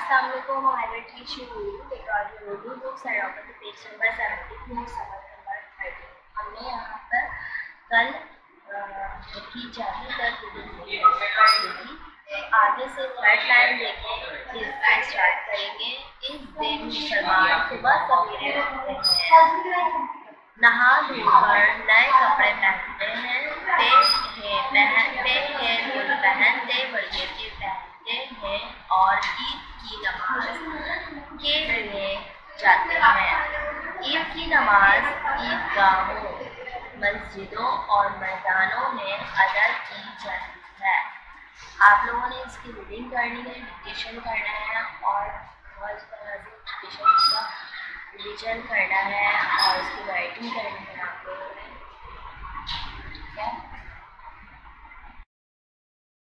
अस्सलाम वालेकुम, I will teach you Urdu because Urdu books are open to page number 74, सबक number 30। हमने यहाँ पर कल की चाबी तक देखी। आगे से थर्ड लाइन देखें, इससे स्टार्ट करेंगे। इस दिन मुसलमान सुबह सवेरे उठते हैं, नहा धोकर नए कपड़े पहनते हैं, पहनते वजीफे पहनते हैं और ईद की नमाज के लिए जाते हैं। ईद की नमाज ईदगाहों, मस्जिदों और मैदानों में अदा की जाती है। आप लोगों ने इसकी रीडिंग करनी है, डिक्टेशन करना है और बहुत तरह से डिक्टेशन का रिवीजन करना है और इसकी राइटिंग करनी है।